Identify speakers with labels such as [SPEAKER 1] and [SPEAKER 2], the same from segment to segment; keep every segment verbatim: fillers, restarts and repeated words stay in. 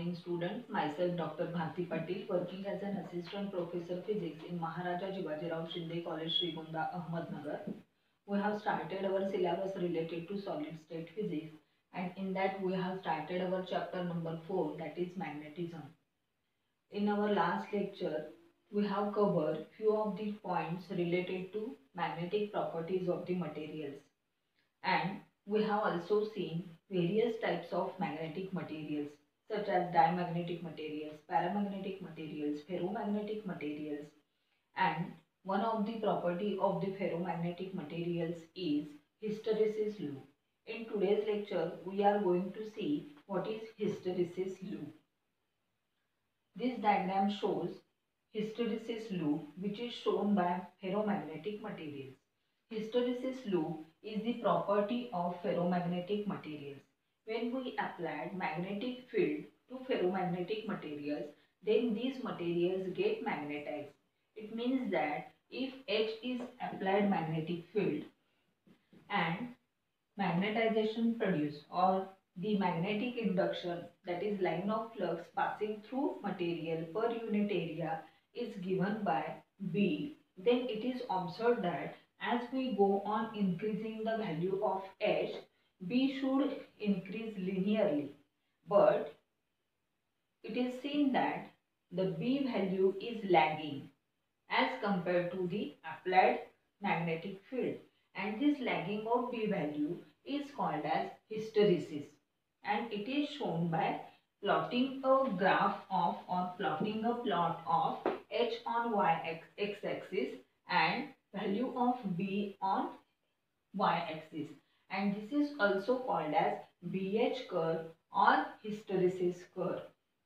[SPEAKER 1] morning students. Myself Doctor Bharti Patil, working as an assistant professor physics in Maharaja Jivajirao Shinde College, Srigonda, Ahmednagar. We have started our syllabus related to solid state physics, and in that we have started our chapter number four, that is magnetism. In our last lecture, we have covered few of the points related to magnetic properties of the materials, and we have also seen various types of magnetic materials such as diamagnetic materials, paramagnetic materials, ferromagnetic materials, and one of the property of the ferromagnetic materials is hysteresis loop. In today's lecture, we are going to see what is hysteresis loop. This diagram shows hysteresis loop, which is shown by ferromagnetic materials. Hysteresis loop is the property of ferromagnetic materials. When we applied magnetic field to ferromagnetic materials, then these materials get magnetized. It means that if H is applied magnetic field and magnetization produced, or the magnetic induction, that is line of flux passing through material per unit area, is given by B, then it is observed that as we go on increasing the value of H, B should increase linearly, but it is seen that the B value is lagging as compared to the applied magnetic field, and this lagging of B value is called as hysteresis, and it is shown by plotting a graph of or plotting a plot of H on y x-axis and value of B on y-axis, and this is also called as B H curve or hysteresis curve.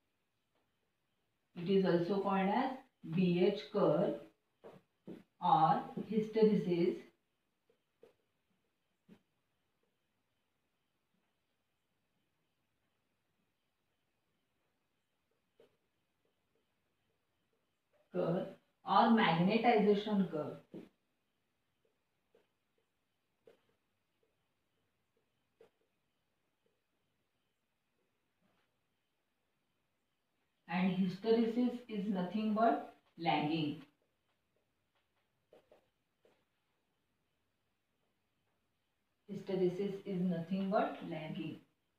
[SPEAKER 1] It is also called as B H curve or hysteresis curve or magnetization curve. And hysteresis is nothing but lagging. Hysteresis is nothing but lagging.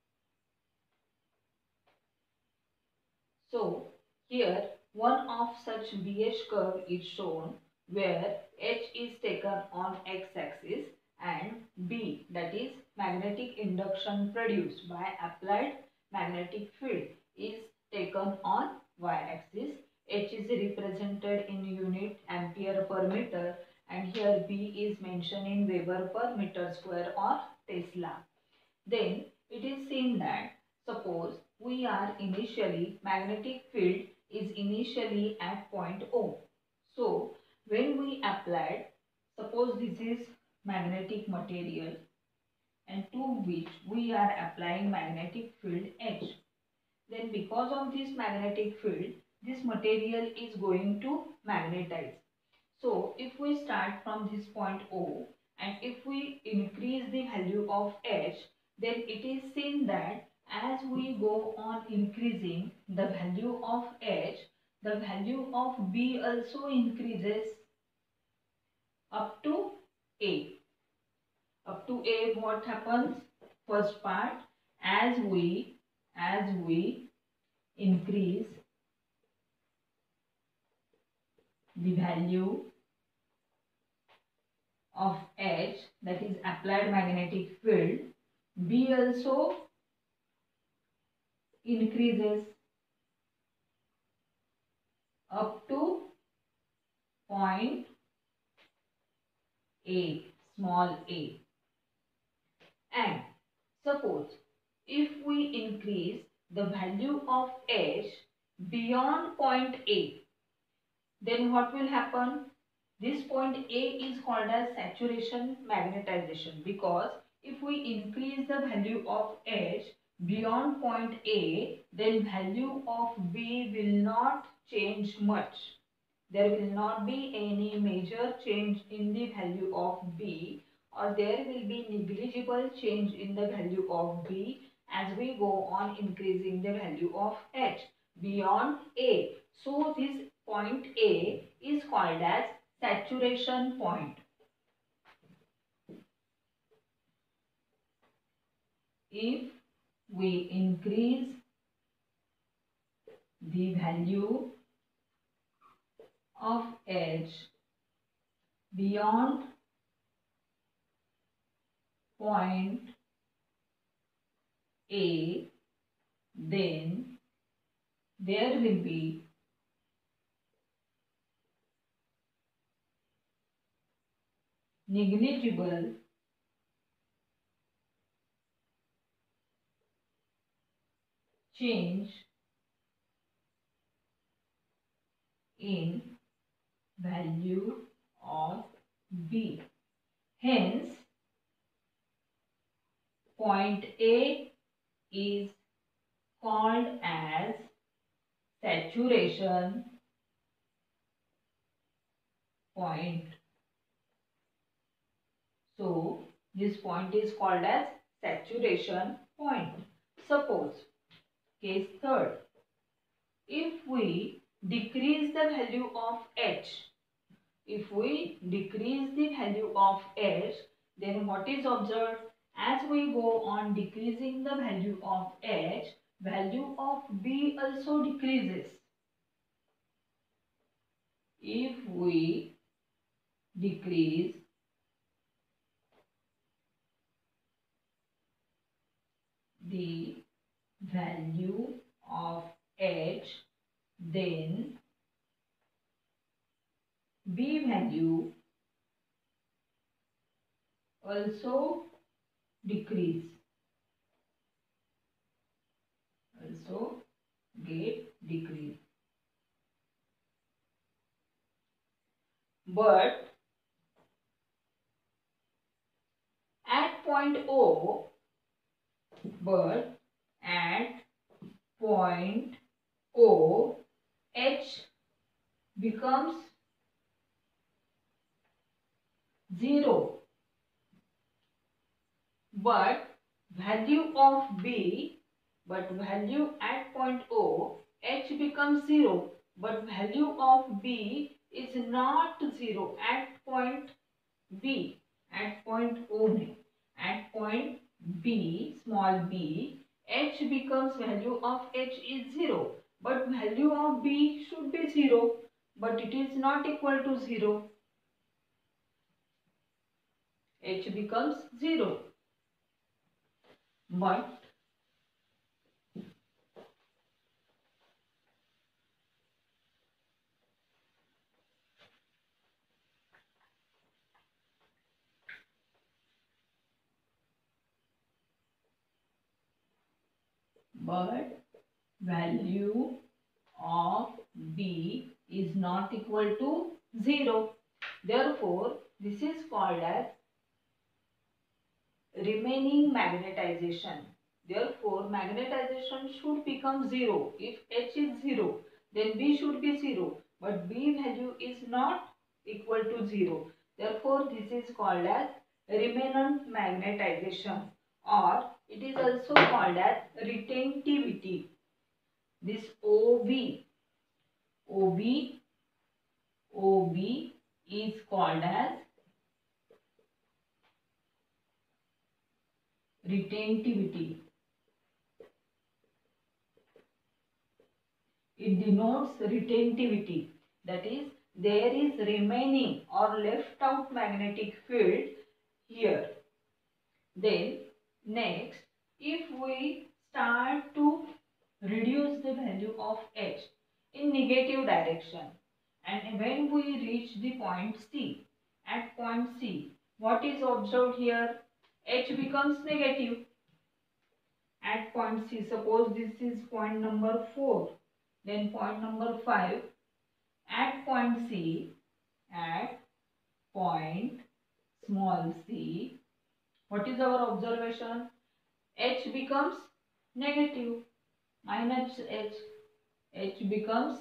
[SPEAKER 1] So here one of such B H curve is shown where H is taken on x-axis and B, that is magnetic induction produced by applied magnetic field, is taken on y-axis. H is represented in unit ampere per meter, and here B is mentioned in Weber per meter square or Tesla. Then it is seen that suppose we are initially, magnetic field is initially at point O. So when we applied, suppose this is magnetic material and to which we are applying magnetic field H. Then because of this magnetic field, this material is going to magnetize. So if we start from this point O and if we increase the value of H, then it is seen that as we go on increasing the value of H, the value of B also increases up to A. Up to A, what happens? First part, as we as we increase the value of H, that is applied magnetic field, B also increases up to point A, small a. And suppose if we increase the value of H beyond point A, then what will happen? This point A is called as saturation magnetization, because if we increase the value of H beyond point A, then value of B will not change much. There will not be any major change in the value of B, or there will be negligible change in the value of B, as we go on increasing the value of H beyond A. So this point A is called as saturation point. If we increase the value of H beyond point A, then there will be negligible change in value of B. Hence, point A is called as saturation point. So, this point is called as saturation point. Suppose, case third, if we decrease the value of H, if we decrease the value of H, then what is observed? As we go on decreasing the value of H, value of B also decreases. If we decrease the value of H, then B value also decrease, also get decrease. But at point O, but at point O, H becomes zero, but value of B, but value at point O, H becomes zero, but value of B is not zero at point B, at point O, at point B, small b, H becomes value of H is zero, but value of B should be zero, but it is not equal to zero. H becomes zero, but but value of B is not equal to zero. Therefore, this is called as remaining magnetization. Therefore, magnetization should become zero. If H is zero, then B should be zero. But B value is not equal to zero. Therefore, this is called as remnant magnetization, or it is also called as retentivity. This O B, O B, O B is called as retentivity. It denotes retentivity. That is, there is remaining or left out magnetic field here. Then next, if we start to reduce the value of H in negative direction, and when we reach the point C, at point C, what is observed here? H becomes negative. At point C, suppose this is point number four, then point number five, at point C, at point small c, what is our observation? H becomes negative, minus H, H becomes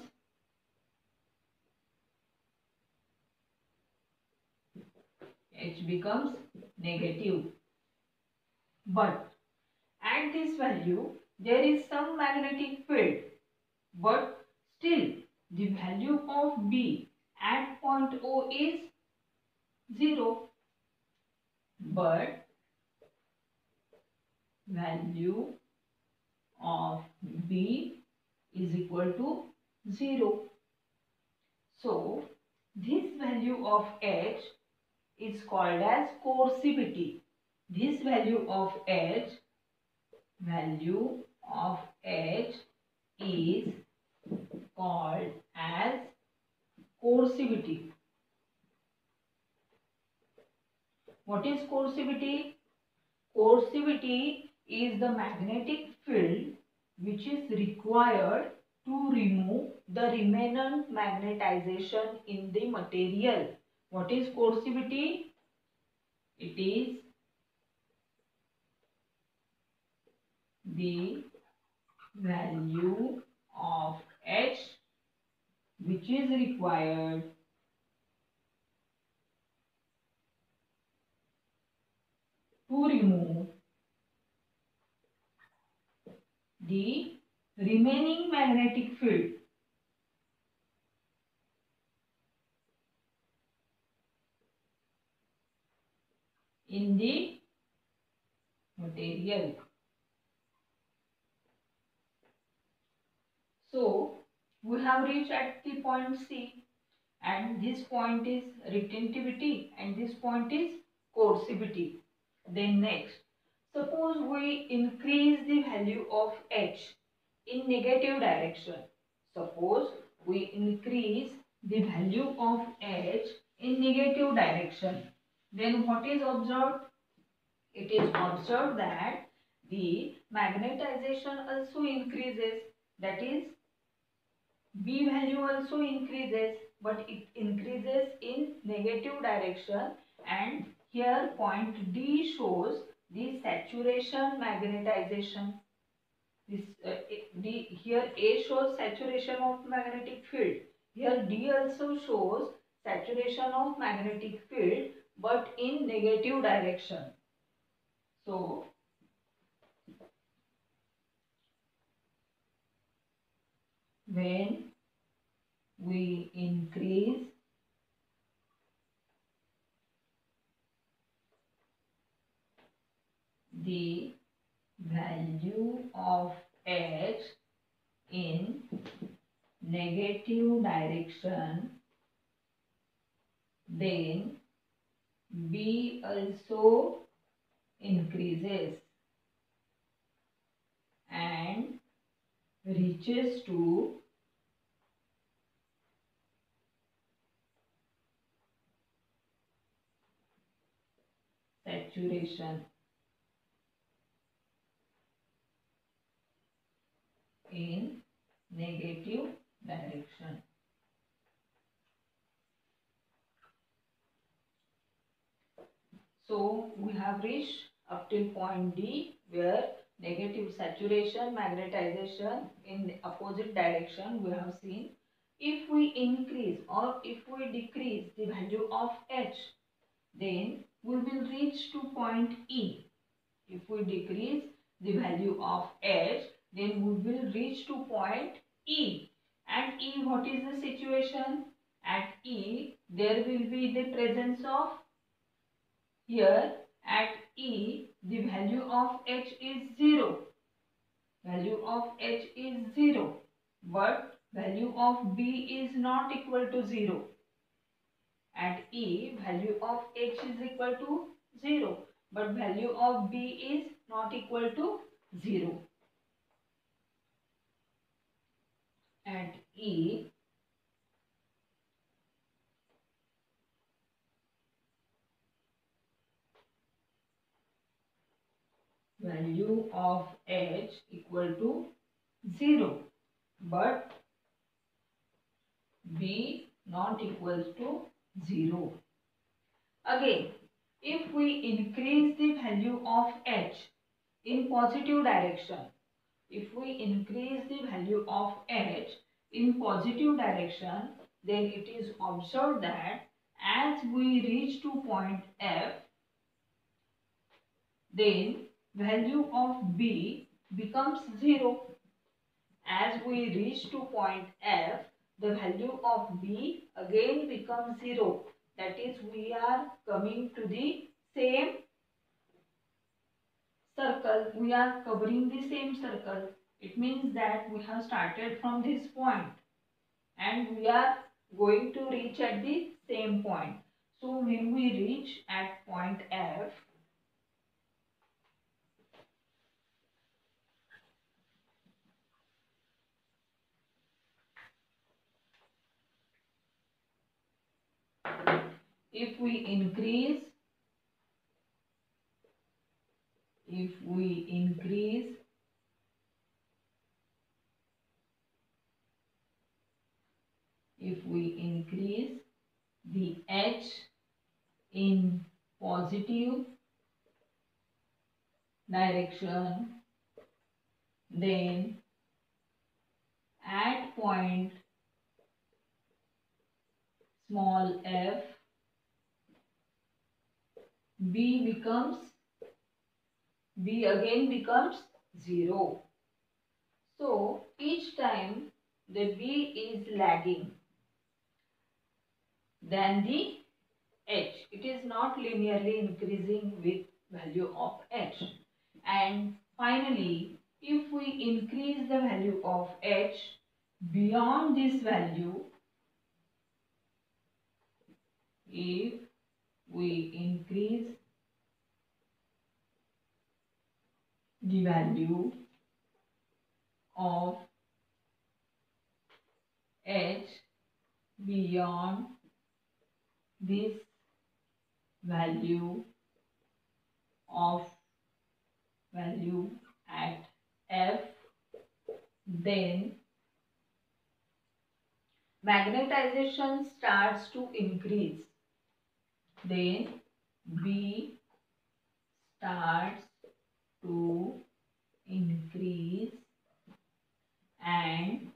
[SPEAKER 1] H becomes negative. But at this value, there is some magnetic field, but still the value of B at point O is zero. But value of B is equal to zero. So this value of H is called as coercivity. This value of H, value of H is called as coercivity. What is coercivity? Coercivity is the magnetic field which is required to remove the remnant magnetization in the material. What is coercivity? It is the value of H which is required to remove the remaining magnetic field in the material. So we have reached at the point C, and this point is retentivity and this point is coercivity. Then next, suppose we increase the value of H in negative direction. Suppose we increase the value of H in negative direction. Then what is observed? It is observed that the magnetization also increases. That is, B value also increases, but it increases in negative direction, and here point D shows the saturation magnetization. This uh, D, here A shows saturation of magnetic field. Here D also shows saturation of magnetic field, but in negative direction. So when we increase the value of H in negative direction, then B also increases and reaches to saturation in negative direction. So we have reached up till point D, where negative saturation magnetization in opposite direction we have seen. If we increase or if we decrease the value of H, then we will reach to point E. If we decrease the value of H, then we will reach to point E. At E, what is the situation? At E, there will be the presence of, here at E, the value of H is zero. Value of H is zero, but value of B is not equal to zero. At E, value of H is equal to zero, but value of B is not equal to zero. At E, value of H equal to zero, but B not equals to zero. Again, if we increase the value of H in positive direction, if we increase the value of H in positive direction, then it is observed that as we reach to point F, then value of B becomes zero. As we reach to point F, the value of B again becomes zero. That is, we are coming to the same circle. We are covering the same circle. It means that we have started from this point and we are going to reach at the same point. So when we reach at point F, if we increase if we increase if we increase the h in positive direction, then at point small f, b becomes b again becomes zero. So each time the b is lagging than the h. It is not linearly increasing with value of h. And finally, if we increase the value of h beyond this value, if we increase the value of h beyond this value of value at f, then magnetization starts to increase. Then B starts to increase and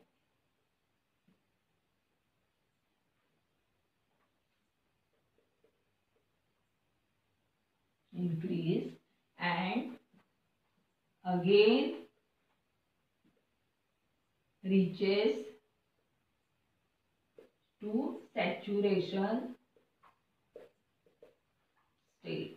[SPEAKER 1] increase and again reaches to saturation state.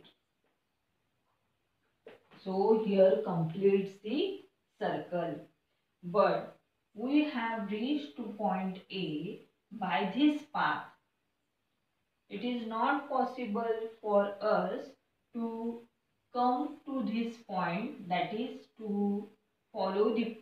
[SPEAKER 1] So here completes the circle. But we have reached to point A by this path. It is not possible for us to come to this point, that is to follow the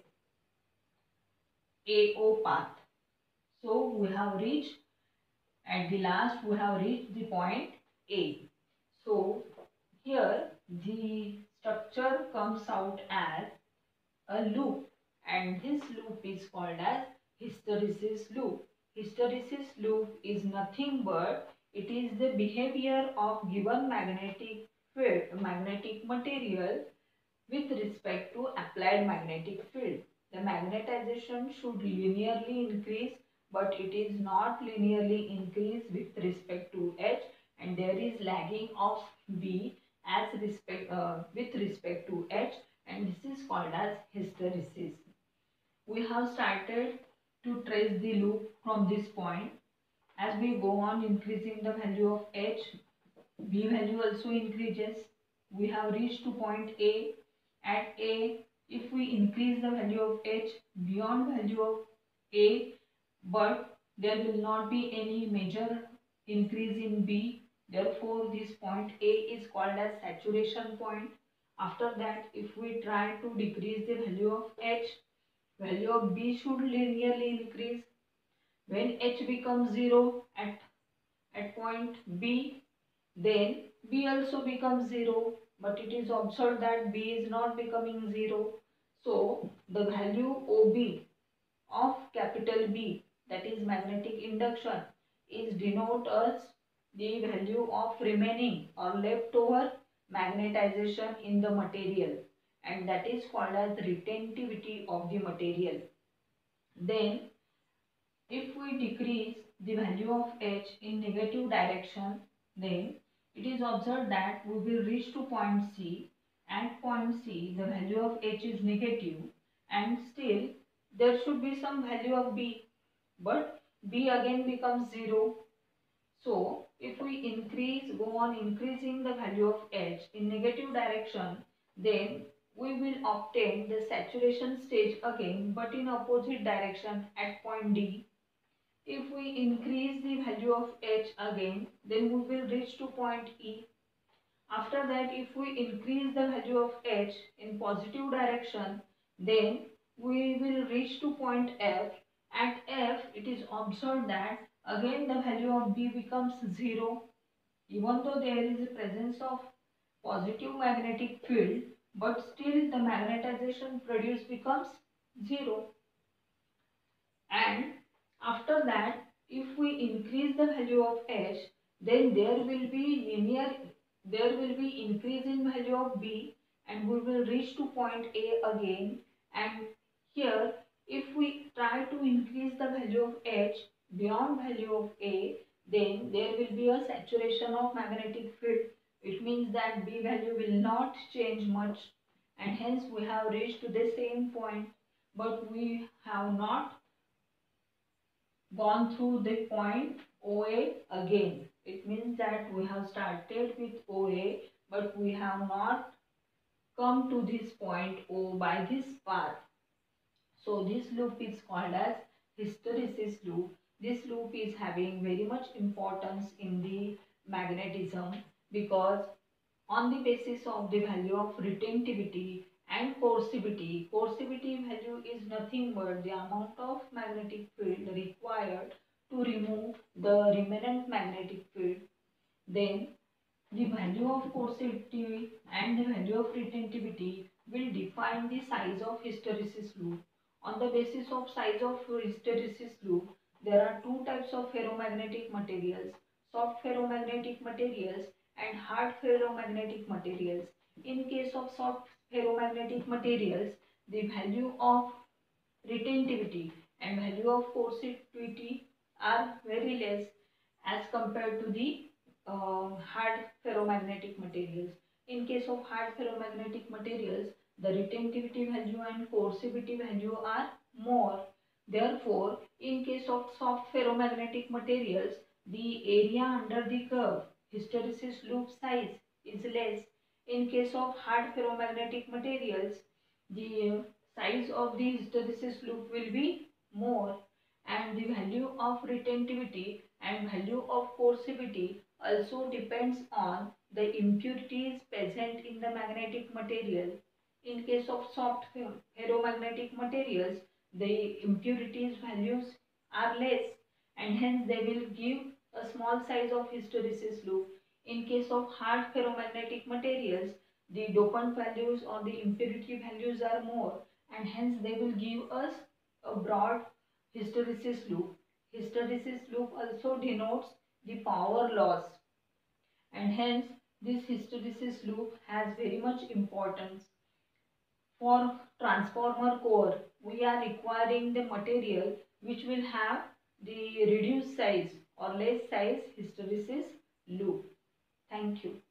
[SPEAKER 1] A O path. So we have reached, at the last we have reached the point A. So here the structure comes out as a loop, and this loop is called as hysteresis loop. Hysteresis loop is nothing but it is the behavior of given magnetic field, magnetic material with respect to applied magnetic field. The magnetization should linearly increase, but it is not linearly increased with respect to H, and there is lagging of B as respect uh, with respect to H, and this is called as hysteresis. We have started to trace the loop from this point. As we go on increasing the value of H, B value also increases. We have reached to point A. At A, if we increase the value of H beyond value of A, but there will not be any major increase in B. Therefore, this point A is called as saturation point. After that, if we try to decrease the value of H, value of B should linearly increase. When H becomes zero at, at point B, then B also becomes zero, but it is observed that B is not becoming zero. So the value O B of capital B, that is magnetic induction, is denote as the value of remaining or leftover magnetization in the material, and that is called as retentivity of the material. Then if we decrease the value of H in negative direction, then it is observed that we will reach to point C, at point C the value of H is negative, and still there should be some value of B, but B again becomes zero. So if we increase, go on increasing the value of H in negative direction, then we will obtain the saturation stage again, but in opposite direction at point D. If we increase the value of H again, then we will reach to point E. After that, if we increase the value of H in positive direction, then we will reach to point F. At F, it is observed that again the value of B becomes zero. Even though there is a presence of positive magnetic field, but still the magnetization produced becomes zero. And after that, if we increase the value of H, then there will be linear, there will be increase in value of B, and we will reach to point A again. And here, if we try to increase the value of H beyond value of A, then there will be a saturation of magnetic field. It means that B value will not change much, and hence we have reached to the same point, but we have not gone through the point O A again. It means that we have started with O A, but we have not come to this point O by this path. So this loop is called as hysteresis loop. This loop is having very much importance in the magnetism, because on the basis of the value of retentivity and coercivity. Coercivity value is nothing but the amount of magnetic field required to remove the remnant magnetic field. Then the value of coercivity and the value of retentivity will define the size of hysteresis loop. On the basis of size of hysteresis loop, there are two types of ferromagnetic materials: soft ferromagnetic materials and hard ferromagnetic materials. In case of soft ferromagnetic materials, the value of retentivity and value of coercivity are very less as compared to the uh, hard ferromagnetic materials. In case of hard ferromagnetic materials, the retentivity value and coercivity value are more. Therefore, in case of soft ferromagnetic materials, the area under the curve, hysteresis loop size, is less. In case of hard ferromagnetic materials, the size of the hysteresis loop will be more, and the value of retentivity and value of coercivity also depends on the impurities present in the magnetic material. In case of soft ferromagnetic materials, the impurities values are less, and hence they will give a small size of hysteresis loop. In case of hard ferromagnetic materials, the dopant values or the impurity values are more, and hence they will give us a broad hysteresis loop. Hysteresis loop also denotes the power loss, and hence this hysteresis loop has very much importance. For transformer core, we are requiring the material which will have the reduced size or less size hysteresis loop. Thank you.